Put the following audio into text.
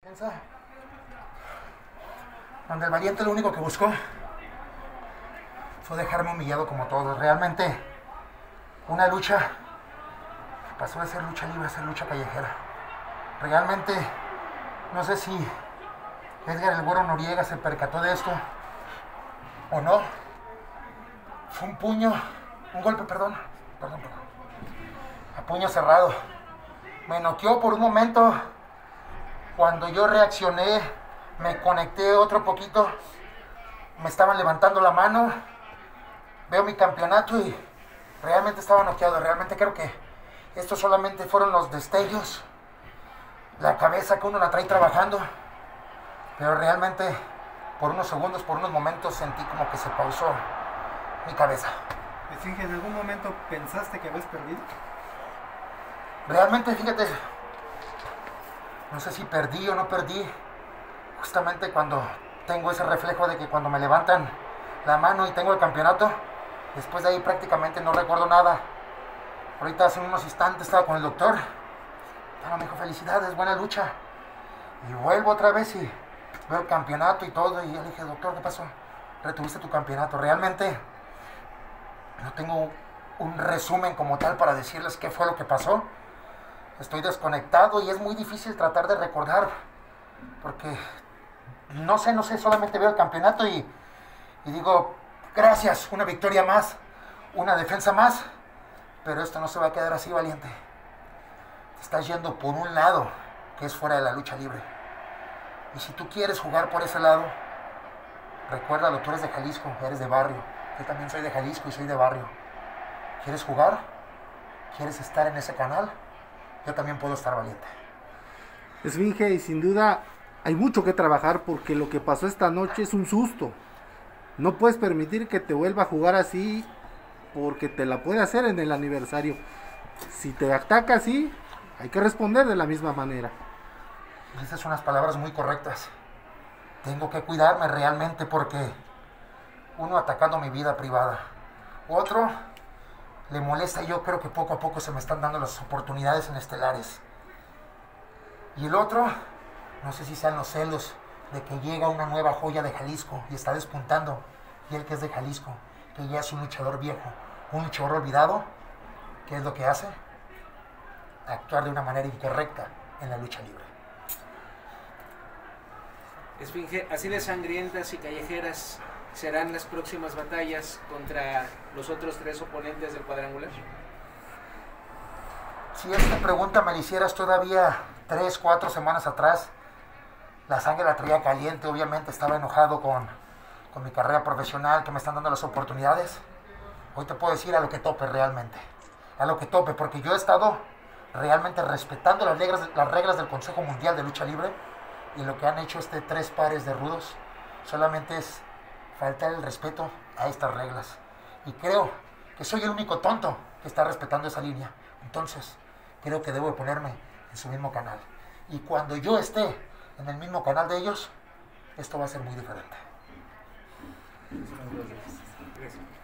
Donde el valiente lo único que buscó fue dejarme humillado como todos. Realmente una lucha pasó de ser lucha libre a ser lucha callejera. Realmente no sé si Edgar el Güero Noriega se percató de esto o no. Fue un golpe, perdón, a puño cerrado. Me noqueó por un momento. Cuando yo reaccioné, me conecté otro poquito. Me estaban levantando la mano. Veo mi campeonato y realmente estaba noqueado. Realmente creo que estos solamente fueron los destellos. La cabeza que uno la trae trabajando. Pero realmente por unos segundos, por unos momentos sentí como que se pausó mi cabeza. Esfinge, ¿en algún momento pensaste que habías perdido? Realmente, fíjate, no sé si perdí o no perdí. Justamente cuando tengo ese reflejo de que cuando me levantan la mano y tengo el campeonato, después de ahí prácticamente no recuerdo nada. Ahorita hace unos instantes estaba con el doctor. Bueno, me dijo, felicidades, buena lucha. Y vuelvo otra vez y veo el campeonato y todo. Y yo le dije, doctor, ¿qué pasó? Retuviste tu campeonato. Realmente no tengo un resumen como tal para decirles qué fue lo que pasó. Estoy desconectado y es muy difícil tratar de recordar. Porque no sé, solamente veo el campeonato y digo, gracias, una victoria más, una defensa más. Pero esto no se va a quedar así, valiente. Te estás yendo por un lado que es fuera de la lucha libre. Y si tú quieres jugar por ese lado, recuérdalo, tú eres de Jalisco, eres de barrio. Yo también soy de Jalisco y soy de barrio. ¿Quieres jugar? ¿Quieres estar en ese canal? Yo también puedo estar, valiente. Esfinge, y sin duda hay mucho que trabajar porque lo que pasó esta noche es un susto. No puedes permitir que te vuelva a jugar así porque te la puede hacer en el aniversario. Si te ataca así, hay que responder de la misma manera. Dices unas palabras muy correctas. Tengo que cuidarme realmente porque uno atacando mi vida privada, otro le molesta. Yo creo que poco a poco se me están dando las oportunidades en estelares. Y el otro, no sé si sean los celos de que llega una nueva joya de Jalisco y está despuntando. Y él que es de Jalisco, que ya es un luchador viejo, un luchador olvidado, ¿qué es lo que hace? Actuar de una manera incorrecta en la lucha libre. Esfinge, así de sangrientas y callejeras serán las próximas batallas contra los otros 3 oponentes del cuadrangular. Si esta pregunta me la hicieras todavía 3, 4 semanas atrás, la sangre la traía caliente. Obviamente estaba enojado con mi carrera profesional, que me están dando las oportunidades. Hoy te puedo decir a lo que tope realmente. A lo que tope, porque yo he estado realmente respetando las reglas del Consejo Mundial de Lucha Libre. Y lo que han hecho 3 pares de rudos solamente es faltar el respeto a estas reglas. Y creo que soy el único tonto que está respetando esa línea. Entonces, creo que debo de ponerme en su mismo canal. Y cuando yo esté en el mismo canal de ellos, esto va a ser muy diferente. Gracias.